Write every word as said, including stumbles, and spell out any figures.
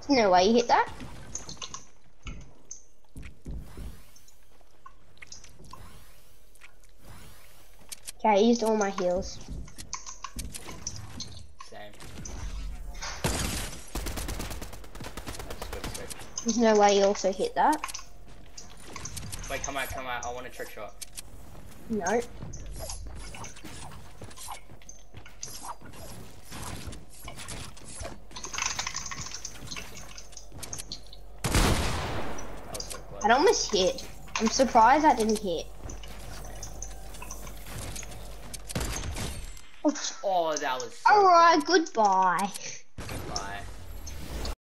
No way you hit that. Okay, I used all my heals. Same. That's good switch. There's no way you also hit that. Wait, come out, come out. I want a trick shot. No. That was so close. That almost hit. I'm surprised that didn't hit. Oh, that was so Alright, goodbye.